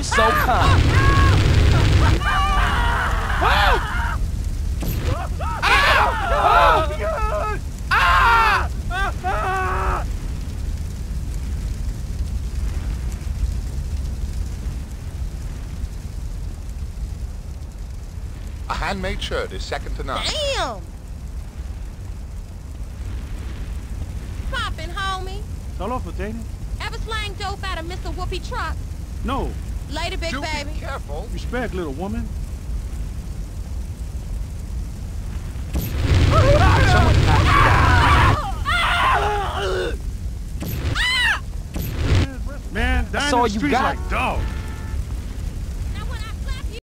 so kind. A handmade shirt is second to none. Damn! Poppin', homie. Solo for dating? Ever slang dope out of Mr. Whoopi truck? No. Later, big Do baby. be careful. Respect, little woman. Someone Man, dying That's all in the you streets got? like dog.